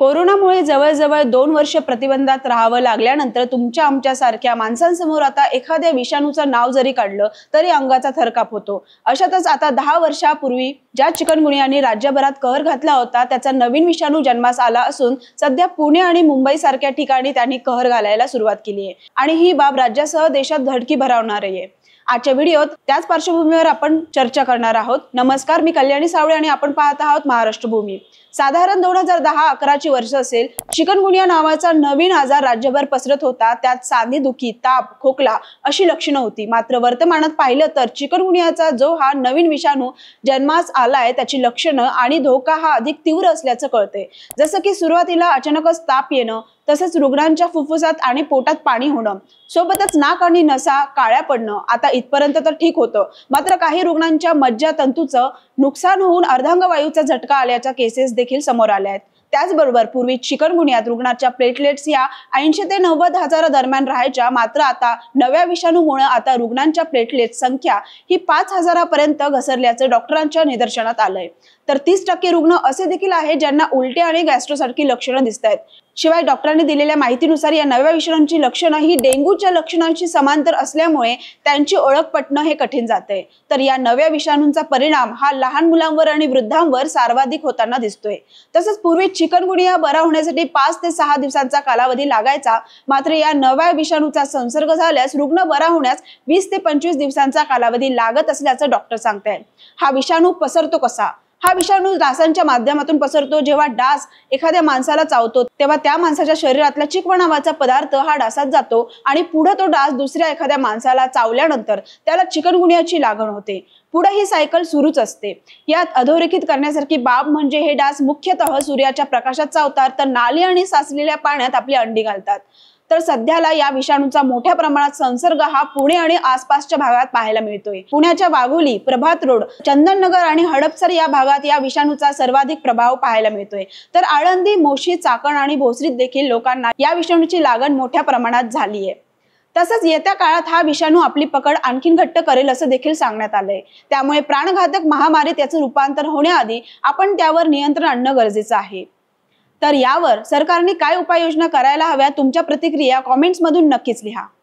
कोरोनामुळे जवळजवळ 2 वर्ष प्रतिबंधात राहावं लागल्यानंतर तुमच्या आमच्यासारख्या माणसांसमोर आता एखाद्या विषाणूचं नाव जरी काढलं तरी अंगाचा थरकाप होतो। अशातच आता 10 वर्षापूर्वी ज्या चिकनगुनियाने राज्यभरात कहर घातला होता त्याचा नवीन विषाणू जन्मास आला असून सध्या पुणे आणि मुंबई सारख्या ठिकाणी त्यांनी कहर घालायला सुरुवात केली आहे आणि ही बाब राज्यासह देशात धडकी भरवणार आहे। आजच्या व्हिडिओत त्याच पार्श्वभूमीवर आपण चर्चा करणार आहोत। नमस्कार, मी कल्याणी सावळे आणि आपण पाहत आहोत महाराष्ट्र भूमी। साधारण 2010-11 ची वर्ष असेल, चिकनगुनिया नावाचा नवीन आजार राज्यभर पसरत होता। त्यात सांधेदुखी, ताप, खोकला अशी लक्षणं होती। मात्र वर्तमानात पाहिलं तर चिकनगुनियाचा जो हा नवीन विषाणू जन्मास आलाय त्याची लक्षणं आणि धोका हा अधिक तीव्र असल्याचं कळतंय। जसं की सुरुवातीला अचानकच ताप येणं, तसंच रुग्णांच्या फुफ्फुसात आणि पोटात पाणी होणं, सोबतच नाक आणि नसा काळ्या पडणं। आता इथपर्यंत तर ठीक होतं, मात्र काही रुग्णांच्या मज्जातंतूचं नुकसान होऊन अर्धांगवायूचा झटका आल्याच्या केसेस देखील समोर आल्या आहेत। त्याचबरोबर पूर्वी चिकनगुनियात रुग्णाच्या प्लेटलेट्स या 80 ते 90 हजार दरम्यान राहायच्या, मात्र आता नव्या विषाणूमुळे आता रुग्णांच्या प्लेटलेट संख्या ही 5000 पर्यंत घसरल्याचं डॉक्टरांच्या निदर्शनात आलंय। तर 30% रुग्ण असे देखील आहेत ज्यांना उलटी आणि गॅस्ट्रोसारखी लक्षणं दिसत आहेत। शिवाय डॉक्टरांनी दिलेल्या माहितीनुसार या नव्या विषाणूंची लक्षणं ही डेंग्यूच्या लक्षणांशी समांतर असल्यामुळे त्यांची ओळख पटणं हे कठीण जातंय। तर या नव्या विषाणूंचा परिणाम हा लहान मुलांवर आणि वृद्धांवर सर्वाधिक होताना दिसतोय। तसंच पूर्वी चिकनगुनिया बरा होण्यासाठी 5 ते 6 दिवसांचा कालावधी लागायचा, मात्र या नव्या विषाणूचा संसर्ग झाल्यास रुग्ण बरा होण्यास 20 ते 25 दिवसांचा कालावधी लागत असल्याचं डॉक्टर सांगतायत। हा विषाणू पसरतो कसा? हा विषाणू डासांच्या माध्यमातून पसरतो। जेव्हा डास एखाद्या माणसाला चावतो तेव्हा त्या माणसाच्या शरीरातला चिकवा नावाचा पदार्थ हा डासात जातो आणि पुढे तो डास दुसऱ्या एखाद्या माणसाला चावल्यानंतर त्याला चिकनगुनियाची लागण होते। पुढे ही सायकल सुरूच असते। यात अधोरेखित करण्यासारखी बाब म्हणजे हे डास मुख्यतः सूर्याच्या प्रकाशात चावतात, तर नाली आणि साचलेल्या पाण्यात आपली अंडी घालतात। तर सध्याला या विषाणूचा मोठ्या प्रमाणात संसर्ग हा पुणे आणि आसपासच्या भागात पाहायला मिळतोय। पुण्याच्या वाघोली, प्रभात रोड, चंदननगर आणि हडपसर या भागात या विषाणूचा सर्वाधिक प्रभाव पाहायला मिळतोय। तर आळंदी, मोशी, चाकण आणि भोसरीत देखील लोकांना या विषाणूची लागण मोठ्या प्रमाणात झाली आहे। तसंच येत्या काळात हा विषाणू आपली पकड आणखीन घट्ट करेल असं देखील सांगण्यात आलंय। त्यामुळे प्राणघातक महामारीत याचं रूपांतर होण्याआधी आपण त्यावर नियंत्रण आणणं गरजेचं आहे। तर यावर सरकारने काय उपाययोजना करायला हव्या, तुमच्या प्रतिक्रिया कमेंट्स मधून नक्कीच लिहा।